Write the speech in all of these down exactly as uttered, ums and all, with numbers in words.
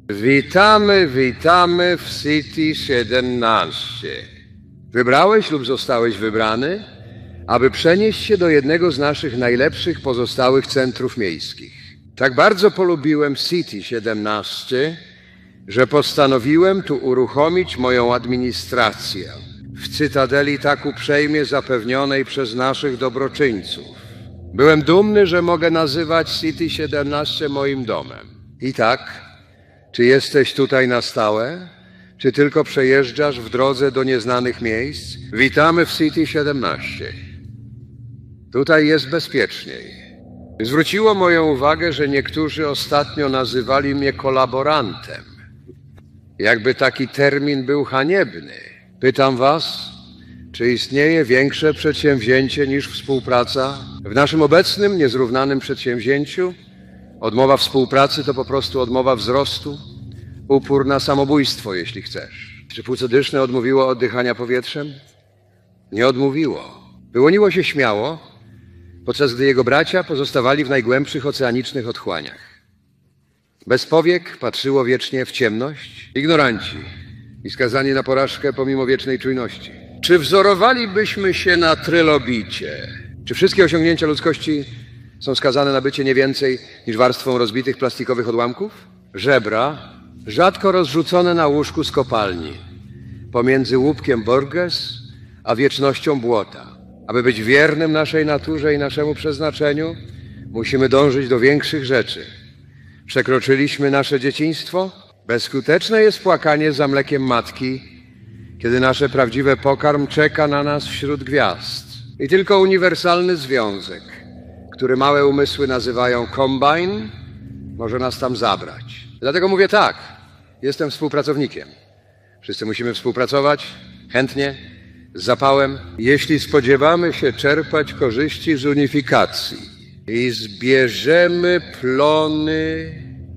Witamy, witamy w City siedemnaście. Wybrałeś lub zostałeś wybrany, aby przenieść się do jednego z naszych najlepszych pozostałych centrów miejskich. Tak bardzo polubiłem City siedemnaście, że postanowiłem tu uruchomić moją administrację w cytadeli tak uprzejmie zapewnionej przez naszych dobroczyńców. Byłem dumny, że mogę nazywać City siedemnaście moim domem. I tak, czy jesteś tutaj na stałe, czy tylko przejeżdżasz w drodze do nieznanych miejsc? Witamy w City siedemnaście. Tutaj jest bezpieczniej. Zwróciło moją uwagę, że niektórzy ostatnio nazywali mnie kolaborantem. Jakby taki termin był haniebny. Pytam was, czy istnieje większe przedsięwzięcie niż współpraca? W naszym obecnym, niezrównanym przedsięwzięciu odmowa współpracy to po prostu odmowa wzrostu, upór na samobójstwo, jeśli chcesz. Czy płuco dyszne odmówiło oddychania powietrzem? Nie odmówiło. Wyłoniło się śmiało, podczas gdy jego bracia pozostawali w najgłębszych oceanicznych otchłaniach. Bez powiek patrzyło wiecznie w ciemność. Ignoranci i skazani na porażkę pomimo wiecznej czujności. Czy wzorowalibyśmy się na trylobicie? Czy wszystkie osiągnięcia ludzkości są skazane na bycie nie więcej niż warstwą rozbitych plastikowych odłamków? Żebra, rzadko rozrzucone na łóżku z kopalni, pomiędzy łupkiem Borges a wiecznością błota. Aby być wiernym naszej naturze i naszemu przeznaczeniu, musimy dążyć do większych rzeczy. Przekroczyliśmy nasze dzieciństwo? Bezskuteczne jest płakanie za mlekiem matki, kiedy nasze prawdziwe pokarm czeka na nas wśród gwiazd. I tylko uniwersalny związek, który małe umysły nazywają kombine, może nas tam zabrać. Dlatego mówię tak, jestem współpracownikiem. Wszyscy musimy współpracować, chętnie, z zapałem, jeśli spodziewamy się czerpać korzyści z unifikacji i zbierzemy plony.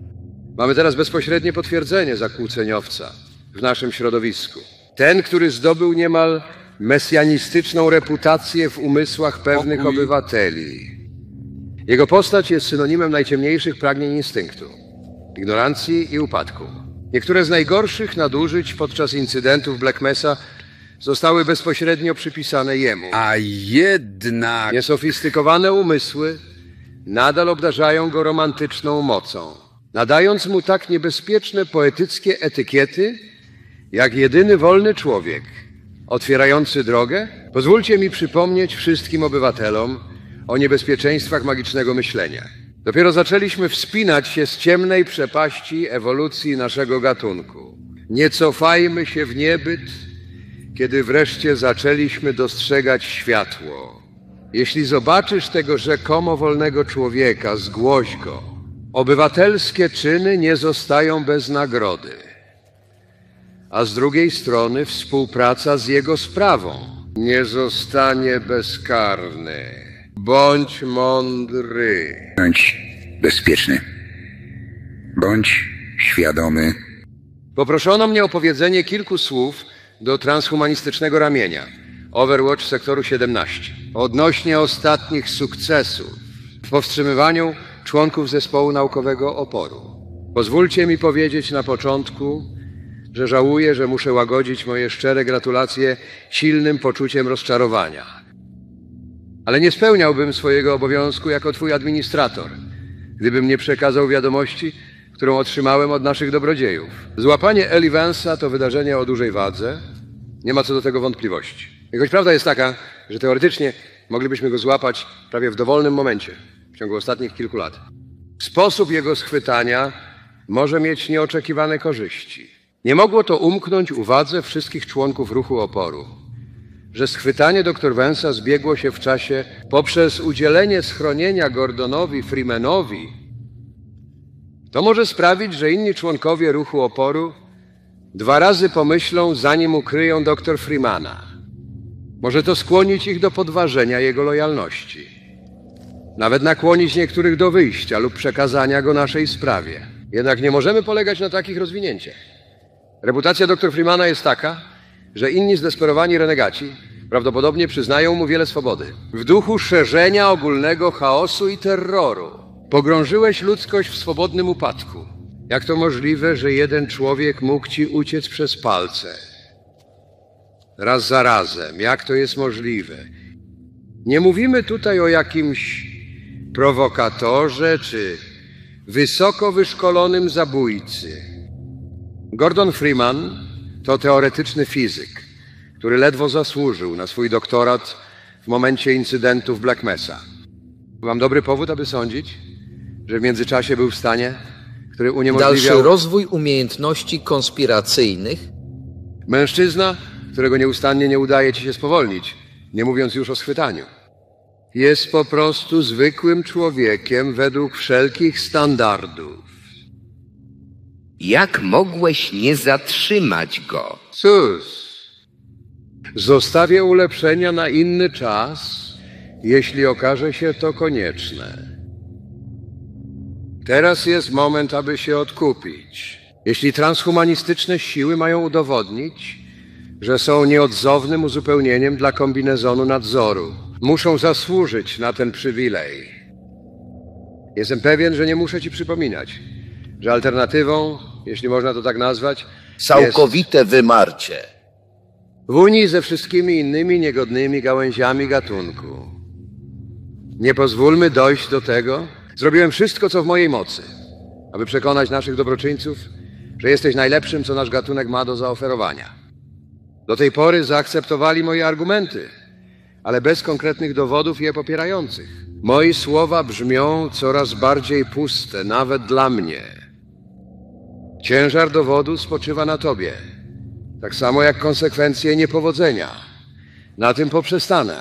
Mamy teraz bezpośrednie potwierdzenie zakłóceniowca w naszym środowisku. Ten, który zdobył niemal mesjanistyczną reputację w umysłach pewnych obywateli. Jego postać jest synonimem najciemniejszych pragnień instynktu, ignorancji i upadku. Niektóre z najgorszych nadużyć podczas incydentów Black Mesa zostały bezpośrednio przypisane jemu. A jednak... Niesofistykowane umysły nadal obdarzają go romantyczną mocą, nadając mu tak niebezpieczne poetyckie etykiety, jak jedyny wolny człowiek, otwierający drogę. Pozwólcie mi przypomnieć wszystkim obywatelom o niebezpieczeństwach magicznego myślenia. Dopiero zaczęliśmy wspinać się z ciemnej przepaści ewolucji naszego gatunku. Nie cofajmy się w niebyt, kiedy wreszcie zaczęliśmy dostrzegać światło. Jeśli zobaczysz tego rzekomo wolnego człowieka, zgłoś go. Obywatelskie czyny nie zostają bez nagrody, a z drugiej strony współpraca z jego sprawą nie zostanie bezkarny. Bądź mądry. Bądź bezpieczny. Bądź świadomy. Poproszono mnie o powiedzenie kilku słów do transhumanistycznego ramienia Overwatch sektoru siedemnaście odnośnie ostatnich sukcesów w powstrzymywaniu członków zespołu naukowego oporu. Pozwólcie mi powiedzieć na początku, że żałuję, że muszę łagodzić moje szczere gratulacje silnym poczuciem rozczarowania. Ale nie spełniałbym swojego obowiązku jako twój administrator, gdybym nie przekazał wiadomości, którą otrzymałem od naszych dobrodziejów. Złapanie Eli Vance'a to wydarzenie o dużej wadze. Nie ma co do tego wątpliwości. I choć prawda jest taka, że teoretycznie moglibyśmy go złapać prawie w dowolnym momencie, w ciągu ostatnich kilku lat. Sposób jego schwytania może mieć nieoczekiwane korzyści. Nie mogło to umknąć uwadze wszystkich członków ruchu oporu, że schwytanie doktor Vance'a zbiegło się w czasie poprzez udzielenie schronienia Gordonowi Freemanowi. To może sprawić, że inni członkowie ruchu oporu dwa razy pomyślą, zanim ukryją doktor Freemana. Może to skłonić ich do podważenia jego lojalności. Nawet nakłonić niektórych do wyjścia lub przekazania go naszej sprawie. Jednak nie możemy polegać na takich rozwinięciach. Reputacja doktor Freemana jest taka, że inni zdesperowani renegaci prawdopodobnie przyznają mu wiele swobody. W duchu szerzenia ogólnego chaosu i terroru pogrążyłeś ludzkość w swobodnym upadku. Jak to możliwe, że jeden człowiek mógł ci uciec przez palce? Raz za razem. Jak to jest możliwe? Nie mówimy tutaj o jakimś prowokatorze czy wysoko wyszkolonym zabójcy. Gordon Freeman to teoretyczny fizyk, który ledwo zasłużył na swój doktorat w momencie incydentu w Black Mesa. Mam dobry powód, aby sądzić, że w międzyczasie był w stanie, który uniemożliwiał... Dalszy rozwój umiejętności konspiracyjnych? Mężczyzna, którego nieustannie nie udaje ci się spowolnić, nie mówiąc już o schwytaniu. Jest po prostu zwykłym człowiekiem według wszelkich standardów. Jak mogłeś nie zatrzymać go? Cóż, zostawię ulepszenia na inny czas, jeśli okaże się to konieczne. Teraz jest moment, aby się odkupić. Jeśli transhumanistyczne siły mają udowodnić, że są nieodzownym uzupełnieniem dla kombinezonu nadzoru, muszą zasłużyć na ten przywilej. Jestem pewien, że nie muszę ci przypominać, że alternatywą, jeśli można to tak nazwać, Całkowite jest wymarcie. w unii ze wszystkimi innymi niegodnymi gałęziami gatunku. Nie pozwólmy dojść do tego. Zrobiłem wszystko, co w mojej mocy, aby przekonać naszych dobroczyńców, że jesteś najlepszym, co nasz gatunek ma do zaoferowania. Do tej pory zaakceptowali moje argumenty, ale bez konkretnych dowodów je popierających. Moje słowa brzmią coraz bardziej puste, nawet dla mnie. Ciężar dowodu spoczywa na tobie, tak samo jak konsekwencje niepowodzenia. Na tym poprzestanę.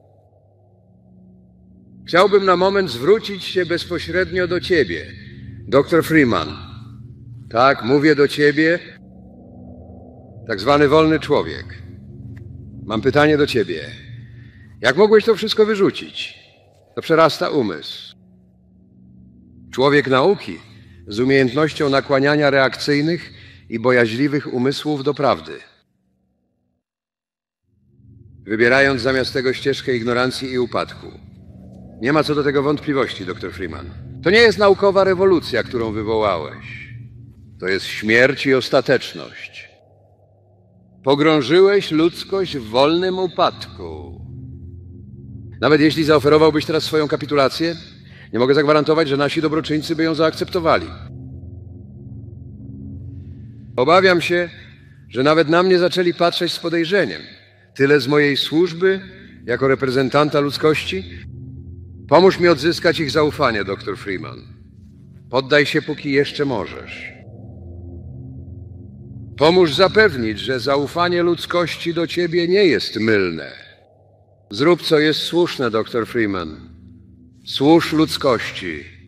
Chciałbym na moment zwrócić się bezpośrednio do ciebie, doktor Freeman. Tak, mówię do ciebie, tak zwany wolny człowiek. Mam pytanie do ciebie. Jak mogłeś to wszystko wyrzucić? To przerasta umysł. Człowiek nauki z umiejętnością nakłaniania reakcyjnych i bojaźliwych umysłów do prawdy. Wybierając zamiast tego ścieżkę ignorancji i upadku. Nie ma co do tego wątpliwości, doktor Freeman. To nie jest naukowa rewolucja, którą wywołałeś. To jest śmierć i ostateczność. Pogrążyłeś ludzkość w wolnym upadku. Nawet jeśli zaoferowałbyś teraz swoją kapitulację, nie mogę zagwarantować, że nasi dobroczyńcy by ją zaakceptowali. Obawiam się, że nawet na mnie zaczęli patrzeć z podejrzeniem. Tyle z mojej służby, jako reprezentanta ludzkości. Pomóż mi odzyskać ich zaufanie, doktor Freeman. Poddaj się, póki jeszcze możesz. Pomóż zapewnić, że zaufanie ludzkości do ciebie nie jest mylne. Zrób, co jest słuszne, doktor Freeman. Służ ludzkości.